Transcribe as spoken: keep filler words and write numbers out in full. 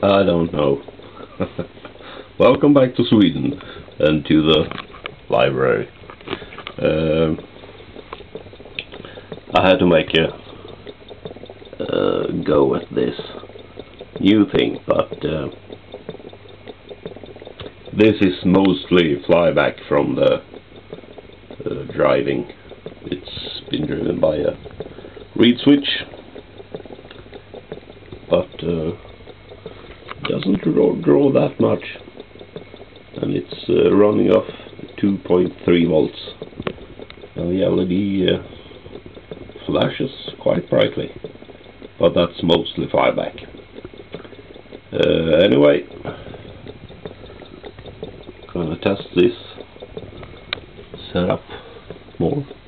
I don't know. Welcome back to Sweden and to the library. Uh, I had to make a uh, go at this new thing, but uh, this is mostly flyback from the uh, driving. It's been driven by a reed switch, but uh, doesn't draw, draw that much, and it's uh, running off two point three volts, and the L E D uh, flashes quite brightly, but that's mostly flyback. Uh, anyway, gonna test this setup more.